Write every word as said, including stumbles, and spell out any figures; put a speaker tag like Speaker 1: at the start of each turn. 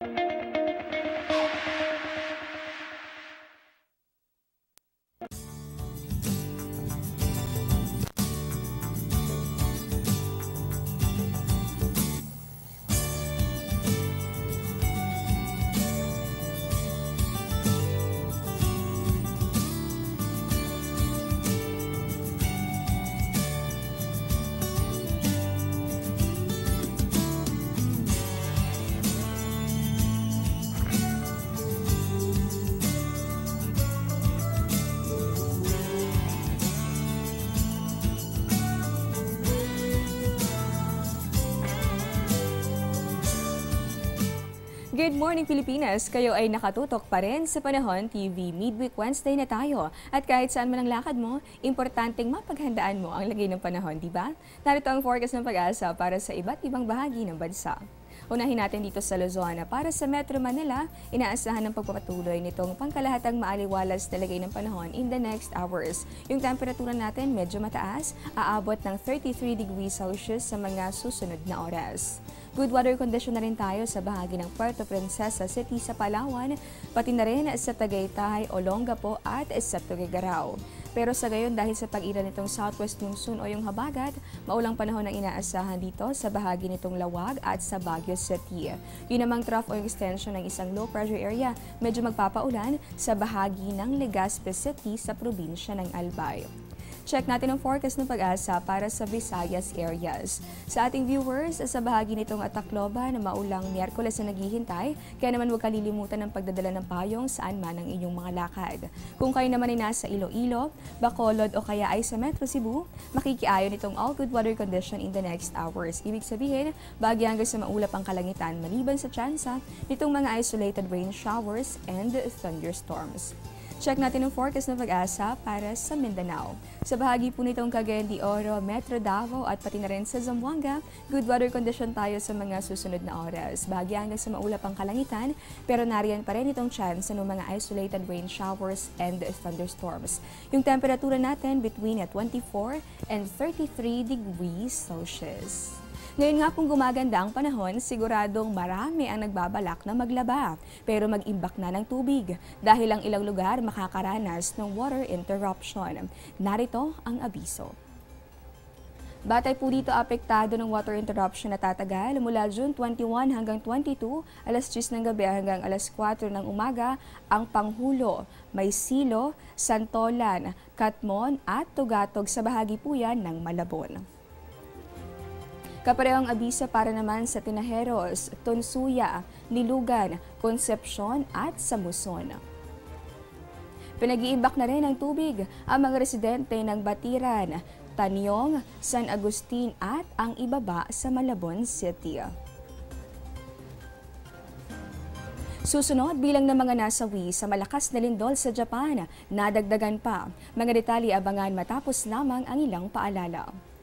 Speaker 1: Good morning, Pilipinas! Kayo ay nakatutok pa rin sa Panahon T V. Midweek Wednesday na tayo. At kahit saan man ang lakad mo, importanteng mapaghandaan mo ang lagay ng panahon, di ba? Narito ang forecast ng pag-asa para sa iba't ibang bahagi ng bansa. Unahin natin dito sa Luzon. Para sa Metro Manila, inaasahan ng pagpapatuloy nitong pangkalahatang maaliwalas na lagay ng panahon in the next hours. Yung temperatura natin medyo mataas, aabot ng thirty-three degrees Celsius sa mga susunod na oras. Good weather condition na rin tayo sa bahagi ng Puerto Princesa City sa Palawan, pati na rin sa Tagaytay, Olongapo at sa Tuguegarao. Pero sa gayon, dahil sa pag-ira nitong southwest monsoon o yung habagat, maulang panahon ang inaasahan dito sa bahagi nitong Lawag at sa Baguio City. Yun namang trough o extension ng isang low pressure area, medyo magpapaulan sa bahagi ng Legazpi City sa probinsya ng Albay. Check natin ang forecast ng pag-asa para sa Visayas areas. Sa ating viewers, sa bahagi nitong Tacloban na maulang Miyerkules na naghihintay, kaya naman huwag kalilimutan ng pagdadala ng payong saan man ang inyong mga lakad. Kung kayo naman ay nasa Iloilo, Bacolod o kaya ay sa Metro Cebu, makikiayon itong all good weather condition in the next hours. Ibig sabihin, bahagi hanggang sa maulap ang kalangitan maliban sa tsansa nitong mga isolated rain showers and thunderstorms. Check natin ang forecast ng pag-asa para sa Mindanao. Sa bahagi po nitong Cagayan de Oro, Metro Davao at pati na rin sa Zamboanga, good weather condition tayo sa mga susunod na oras. Bahagi hanggang sa maulap ang kalangitan, pero nariyan pa rin itong chance ng mga isolated rain showers and thunderstorms. Yung temperatura natin between twenty-four and thirty-three degrees Celsius. Ngayon nga pong gumaganda ang panahon, siguradong marami ang nagbabalak na maglaba. Pero mag-imbak na ng tubig dahil ang ilang lugar makakaranas ng water interruption. Narito ang abiso. Batay po dito, apektado ng water interruption na tatagal mula June twenty-one hanggang twenty-two, alas diyes ng gabi hanggang alas kwatro ng umaga, ang Panghulo, Maysilo, Santolan, Catmon at Tugatog sa bahagi po yan ng Malabon. Kaparehong abiso para naman sa Tinajeros, Tonsuya, Lilugan, Concepcion at Samuson. Pinag-iimbak na rin ng tubig ang mga residente ng Batiran, Tanyong, San Agustin at ang ibaba sa Malabon City. Susunod, bilang ng mga nasawi sa malakas na lindol sa Japan, nadagdagan pa. Mga detalye abangan matapos lamang ang ilang paalala.